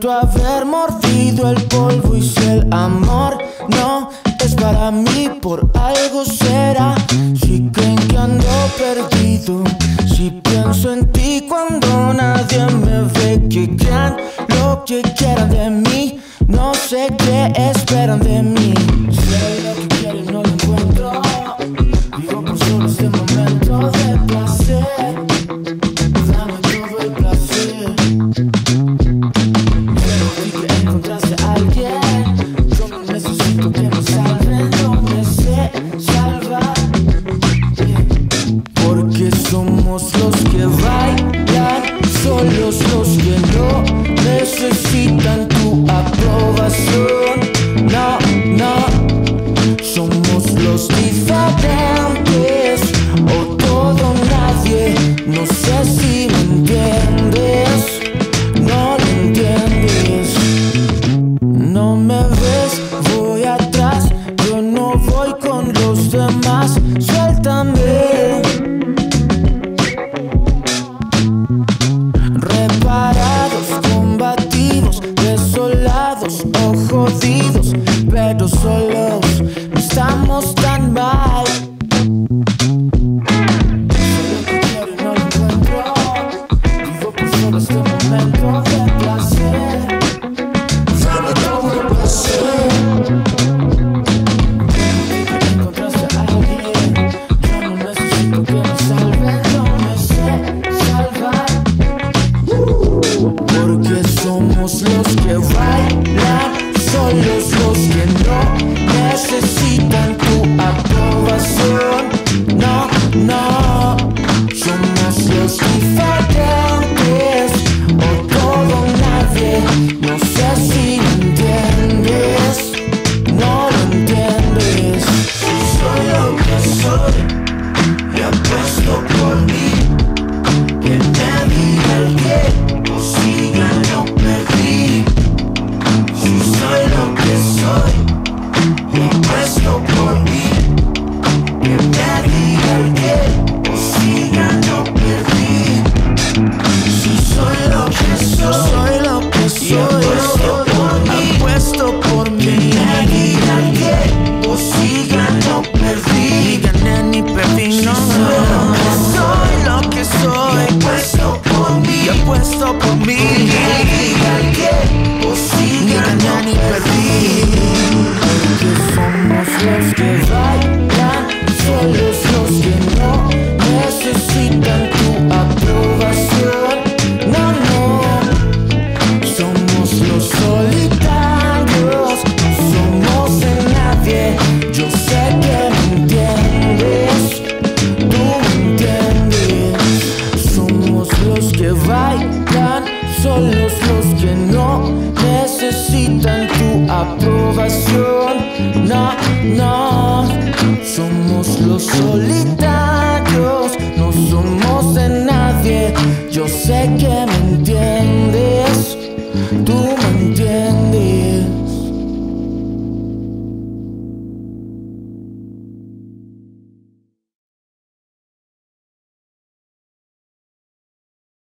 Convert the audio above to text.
tanto haber mordido el polvo y si el amor no es para mí, por algo será. Si creen que ando perdido, si pienso en ti cuando nadie me ve, que crean lo que quieran de mí, no sé qué esperan de mí. Sé lo que quiero y no lo encuentro, vivo por solo este momento de placer. Dame todo el placer. Quiero que encontraste a alguien, yo no necesito que me salven, yo me sé salvar. Porque somos los que bailan, solos los que no necesitan tu aprobación. No, no, somos los diferentes, o todo o nadie. No sé si me entiendes, no lo entiendes. No me ves, voy atrás, yo no voy con los demás. Suéltame. Reparados, combativos, desolados o jodidos, pero solos no estamos tan mal. Solo que quiero y no lo encuentro, vivo por solo este momento de placer. Dame todo el placer. Encontraste a alguien, yo no necesito que me salven, yo me sé salvar. Porque somos los que bailan, solos los que no necesitan tu aprobación. No, no, somos los diferentes, o todo o nadie. No sé si lo entiendes, no lo entiendes. Si soy lo que soy, y apuesto por mí, que me diga el tiempo, siga, no perdí. Si soy lo que soy, y apuesto por mí, que me diga el tiempo, siga, no perdí. Si soy lo que soy, y apuesto por mí, que me diga el tiempo, siga, no perdí. Ni gané ni perdí, no, soy lo que soy, y apuesto por mí, que me diga el tiempo, siga, no perdí. Que somos los que bailan, solos los que no necesitan tu aprobación. No, no, somos los solitarios, somos de nadie. Yo sé que me entiendes, tú me entiendes. Somos los que bailan, solos los que no necesitan tu aprobación. No, no, somos los solitarios, no somos de nadie. Yo sé que me entiendes.